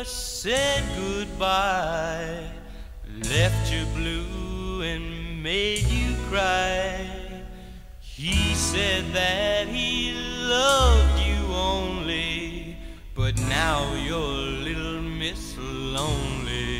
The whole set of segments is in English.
said goodbye, left you blue and made you cry. He said that he loved you only, but now you're little Miss Lonely.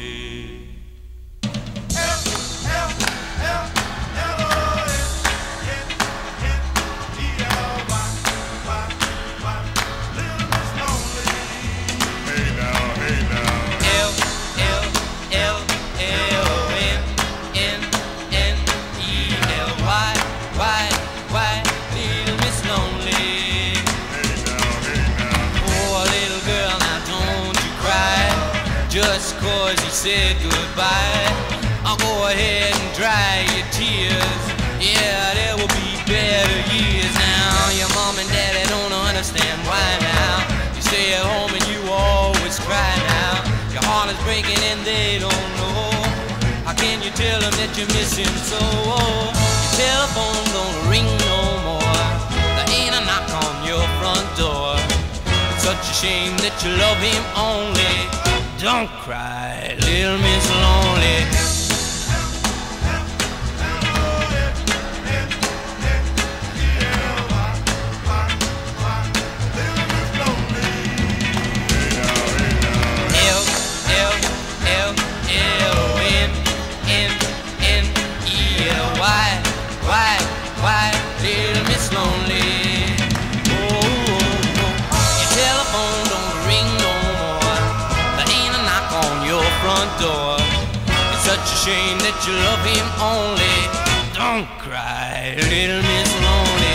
Just 'cause he said goodbye, I'll go ahead and dry your tears. Yeah, there will be better years now. Your mom and daddy don't understand why now. You stay at home and you always cry now. Your heart is breaking and they don't know. How can you tell them that you miss him so? Your telephone don't ring no more. There ain't a knock on your front door. It's such a shame that you love him only. Don't cry, little Miss Lonely. L-L-L-L-N-N-N-E-L-Y. Why, little Miss Lonely? Your telephone don't ring no more. There ain't a knock on your front door. It's such a shame that you love him only. Don't cry, little Miss Lonely.